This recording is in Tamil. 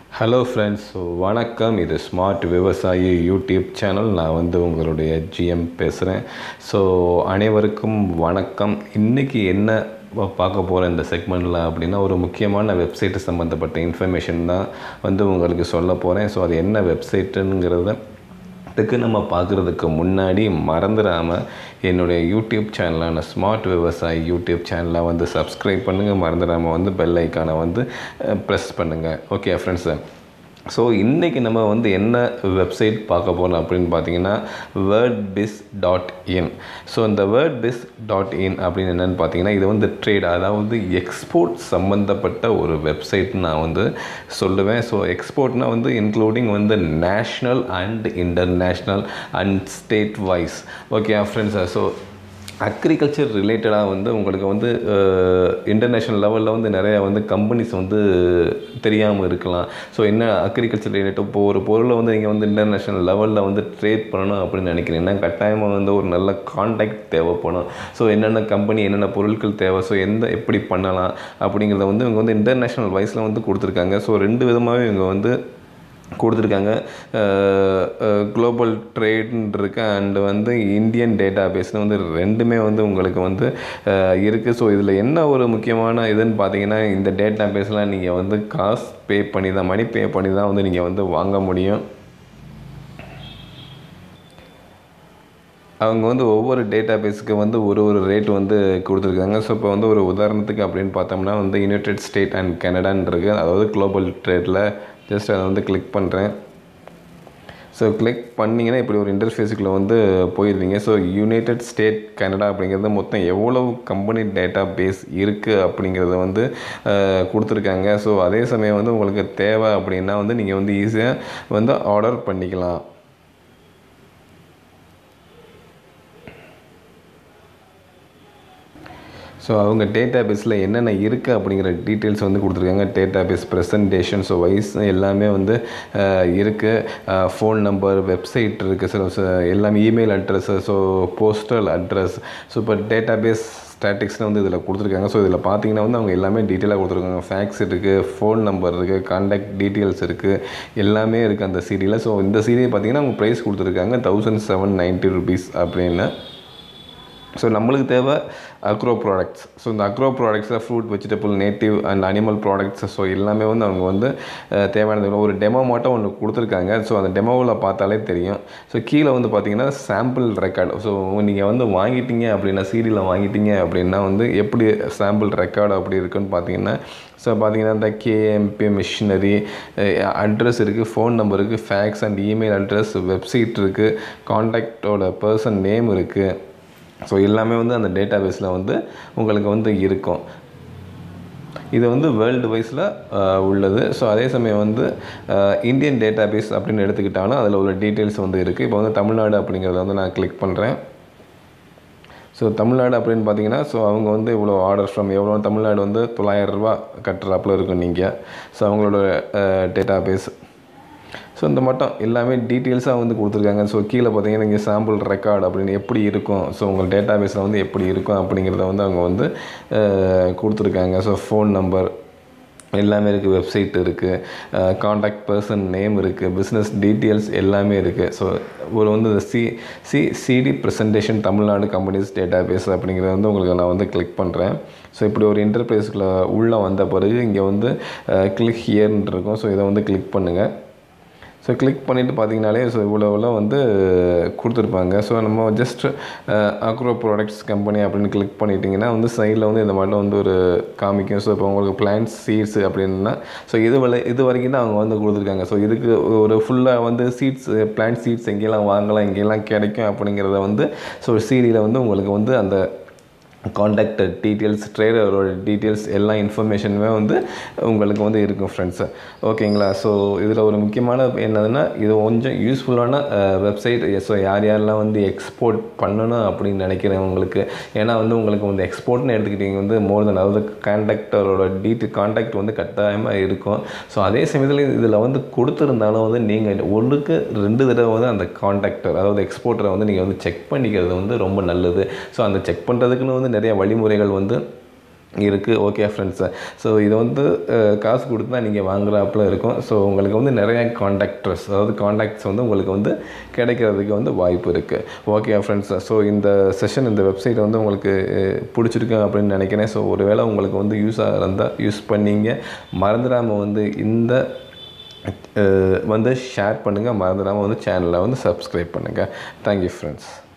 ஹலோ ஃப்ரெண்ட்ஸ், வணக்கம். இது ஸ்மார்ட் விவசாயி யூடியூப் சேனல். நான் உங்களுடைய ஜிஎம் பேசுகிறேன். ஸோ அனைவருக்கும் வணக்கம். இன்றைக்கி என்ன பார்க்க போகிற இந்த செக்மெண்ட்டில் அப்படின்னா, ஒரு முக்கியமான வெப்சைட்டு சம்மந்தப்பட்ட இன்ஃபர்மேஷன் தான் உங்களுக்கு சொல்ல போகிறேன். ஸோ அது என்ன வெப்சைட்டுங்கிறத நம்ம பார்க்குறதுக்கு முன்னாடி மறந்துடாமல் என்னுடைய யூடியூப் சேனலான ஸ்மார்ட் விவசாயி யூடியூப் சேனலை சப்ஸ்கிரைப் பண்ணுங்கள். மறந்துடாமல் பெல் ஐக்கானை ப்ரெஸ் பண்ணுங்கள். ஓகே ஃப்ரெண்ட்ஸு, ஸோ இன்றைக்கி நம்ம என்ன வெப்சைட் பார்க்க போகிறோம் அப்படின்னு பார்த்தீங்கன்னா, wordbiz.in. ஸோ இந்த wordbiz.in அப்படின்னு என்னென்னு பார்த்தீங்கன்னா, இது ட்ரேட், அதாவது எக்ஸ்போர்ட் சம்மந்தப்பட்ட ஒரு வெப்சைட்னு நான் சொல்லுவேன். ஸோ எக்ஸ்போர்ட்னால் including national and international and state wise. Okay friends, so agriculture ரிலேட்டடாக உங்களுக்கு இன்டர்நேஷ்னல் லெவலில் நிறையா கம்பெனிஸ் தெரியாமல் இருக்கலாம். ஸோ என்ன அக்ரிகல்ச்சர் ரிலேட்டட் இப்போ ஒரு பொருளை நீங்கள் இன்டர்நேஷ்னல் லெவலில் ட்ரேட் பண்ணணும் அப்படின்னு நினைக்கிறீங்கன்னா, கட்டாயமாக ஒரு நல்ல கான்டாக்ட் தேவைப்படும். ஸோ என்னென்ன கம்பெனி, என்னென்ன பொருட்கள் தேவை, ஸோ எப்படி பண்ணலாம் அப்படிங்கிறத இவங்க இன்டர்நேஷ்னல் வைஸில் கொடுத்துருக்காங்க. ஸோ ரெண்டு விதமாகவே இவங்க கொடுத்துருக்காங்க. குளோபல் ட்ரேட்னு இருக்குது அண்டு இந்தியன் டேட்டா பேஸ்னு ரெண்டுமே உங்களுக்கு இருக்குது. ஸோ இதில் என்ன ஒரு முக்கியமான இதுன்னு பார்த்தீங்கன்னா, இந்த டேட்டா பேஸ்லாம் நீங்கள் காசு பே பண்ணி தான், மணி பே பண்ணி தான் நீங்கள் வாங்க முடியும். அவங்க ஒவ்வொரு டேட்டா பேஸுக்கு ஒரு ரேட் கொடுத்துருக்காங்க. ஸோ இப்போ ஒரு உதாரணத்துக்கு அப்படின்னு பார்த்தோம்னா யுனைடெட் ஸ்டேட் அண்ட் கனடான்னு இருக்குது. அதாவது குளோபல் ட்ரேடில் ஜஸ்ட் அதை கிளிக் பண்ணுறேன். ஸோ கிளிக் பண்ணிங்கன்னா இப்படி ஒரு இன்டர்ஃபேஸுக்குள்ளே போயிடுவீங்க. ஸோ யுனைடெட் ஸ்டேட் கனடா அப்படிங்கிறது மொத்தம் எவ்வளவு கம்பெனி டேட்டா பேஸ் இருக்குது அப்படிங்கிறத கொடுத்துருக்காங்க. ஸோ அதே சமயம் உங்களுக்கு தேவை அப்படின்னா நீங்கள் ஈஸியாக ஆர்டர் பண்ணிக்கலாம். ஸோ அவங்க டேட்டா பேஸில் என்னென்ன இருக்குது அப்படிங்கிற டீட்டெயில்ஸ் கொடுத்துருக்காங்க. Database presentation, so wise எல்லாமே இருக்குது. ஃபோன் நம்பர், வெப்சைட் இருக்குது, சில எல்லாமே email address, so postal address. So இப்போ டேட்டா பேஸ் ஸ்டாட்டிக்ஸ்னு இதில் கொடுத்துருக்காங்க. ஸோ இதில் பார்த்தீங்கன்னா அவங்க எல்லாமே டீட்டெயிலாக கொடுத்துருக்காங்க. ஃபேக்ஸ் இருக்குது, ஃபோன் நம்பர் இருக்குது, கான்டாக்ட் டீட்டெயில்ஸ் இருக்குது, எல்லாமே இருக்குது அந்த சீரியலில். ஸோ இந்த சீரியல் பார்த்தீங்கன்னா அவங்க ப்ரைஸ் கொடுத்துருக்காங்க 1790 rupees அப்படின்னு. ஸோ நம்மளுக்கு தேவை அக்ரோ ப்ராடக்ட்ஸ். ஸோ இந்த அக்ரோ ப்ராடக்ட்ஸில் fruit, vegetable, native and animal products, so எல்லாமே அவங்க தேவையானது ஒரு டெமோ மட்டும் ஒன்று கொடுத்துருக்காங்க. ஸோ அந்த டெமோவில் பார்த்தாலே தெரியும். ஸோ கீழே பார்த்தீங்கன்னா சாம்பிள் ரெக்கார்டு. ஸோ நீங்கள் வாங்கிட்டீங்க அப்படின்னா, சீரியலில் வாங்கிட்டீங்க அப்படின்னா எப்படி சாம்பிள் ரெக்கார்டு அப்படி இருக்குன்னு பார்த்தீங்கன்னா, ஸோ பார்த்தீங்கன்னா இந்த கேஎம்பி மிஷினரி அட்ரஸ் இருக்குது, ஃபோன் நம்பர் இருக்குது, fax and email address, website இருக்குது, கான்டாக்டோட பர்சன் நேம் இருக்குது. ஸோ எல்லாமே அந்த டேட்டா பேஸில் உங்களுக்கு இருக்கும். இது வேர்ல்டு வைஸில் உள்ளது. ஸோ அதே சமயம் இந்தியன் டேட்டா பேஸ் அப்படின்னு எடுத்துக்கிட்டாலும் அதில் உள்ள டீட்டெயில்ஸ் இருக்குது. இப்போ தமிழ்நாடு அப்படிங்கிறத நான் கிளிக் பண்ணுறேன். ஸோ தமிழ்நாடு அப்படின்னு பார்த்தீங்கன்னா, ஸோ அவங்க இவ்வளோ ஆர்டர் ஃப்ரம் எவ்வளோ, தமிழ்நாடு 900 ரூபா கட்டுறாப்பில் இருக்கும் நீங்கள். ஸோ அவங்களோட டேட்டா பேஸ், ஸோ இந்த மட்டும் எல்லாமே டீட்டெயில்ஸாக கொடுத்துருக்காங்க. ஸோ கீழே பார்த்தீங்கன்னா இங்கே சாம்பிள் ரெக்கார்டு அப்படின்னு எப்படி இருக்கும், ஸோ உங்கள் டேட்டா பேஸில் எப்படி இருக்கும் அப்படிங்கிறத அவங்க கொடுத்துருக்காங்க. ஸோ ஃபோன் நம்பர் எல்லாமே இருக்குது, வெப்சைட் இருக்குது, காண்டாக்ட் பர்சன் நேம் இருக்குது, பிஸ்னஸ் டீட்டெயில்ஸ் எல்லாமே இருக்குது. ஸோ ஒரு CD presentation Tamil Nadu companies database அப்படிங்கிறத உங்களுக்கு நான் கிளிக் பண்ணுறேன். ஸோ இப்படி ஒரு இன்டர்ஃபேஸுக்குள்ளே உள்ளே வந்த பிறகு இங்கே கிளிக் ஹியர்ன்னு இருக்கும். ஸோ இதை கிளிக் பண்ணுங்கள். ஸோ கிளிக் பண்ணிவிட்டு பார்த்தீங்கனாலே ஸோ இவ்வளோ கொடுத்துருப்பாங்க. ஸோ நம்ம ஜஸ்ட் அக்ரோ ப்ராடக்ட்ஸ் கம்பெனி அப்படின்னு கிளிக் பண்ணிட்டீங்கன்னா சைடில் இந்த மாதிரி ஒரு காமிக்கும். ஸோ இப்போ உங்களுக்கு பிளான்ட் சீட்ஸ் அப்படின்னா, ஸோ இது வரைக்கும் தான் அவங்க கொடுத்துருக்காங்க. ஸோ இதுக்கு ஒரு ஃபுல்லாக சீட்ஸ், பிளான்ட் சீட்ஸ் எங்கெல்லாம் வாங்கலாம், எங்கெல்லாம் கிடைக்கும் அப்படிங்கிறத ஸோ சீடியில் உங்களுக்கு அந்த கான்டாக்ட் டீட்டெயில்ஸ், ட்ரேடரோட டீட்டெயில்ஸ் எல்லா இன்ஃபர்மேஷனுமே உங்களுக்கு இருக்கும் ஃப்ரெண்ட்ஸு. ஓகேங்களா? ஸோ இதில் ஒரு முக்கியமான என்னதுன்னா, இது கொஞ்சம் யூஸ்ஃபுல்லான வெப்சைட். ஸோ யாரெல்லாம் எக்ஸ்போர்ட் பண்ணணும் அப்படின்னு நினைக்கிறவங்களுக்கு, ஏன்னா உங்களுக்கு எக்ஸ்போர்ட்னு எடுத்துக்கிட்டிங்க மோர் தென், அதாவது கான்டாக்டரோட கான்டாக்ட் கட்டாயமாக இருக்கும். ஸோ அதே சமயத்தில் இதில் கொடுத்துருந்தாலும் நீங்கள் 1-2 தடவை அந்த கான்டாக்டர், அதாவது எக்ஸ்போர்ட்டரை நீங்கள் செக் பண்ணிக்கிறது ரொம்ப நல்லது. ஸோ அந்த செக் பண்ணுறதுக்குன்னு நிறைய வழிமுறைகள் இருக்குது. Okay friends. ஸோ இது வந்து காசு கொடுத்து தான் நீங்கள் வாங்குறாப்புல இருக்கும். ஸோ உங்களுக்கு வந்து நிறைய காண்டாக்ட்ஸ் வந்து உங்களுக்கு வந்து கிடைக்கிறதுக்கு வந்து வாய்ப்பு இருக்குது. Okay friends. ஸோ இந்த செஷன், இந்த வெப்சைட் வந்து உங்களுக்கு பிடிச்சிருக்கு அப்படின்னு நினைக்கிறேன். ஸோ ஒரு வேளை உங்களுக்கு வந்து யூஸாக இருந்தால் யூஸ் பண்ணிங்க. மறந்துடாமல் வந்து இந்த வந்து ஷேர் பண்ணுங்கள். மறந்துடாமல் வந்து சேனலை வந்து சப்ஸ்கிரைப் பண்ணுங்கள். Thank you friends.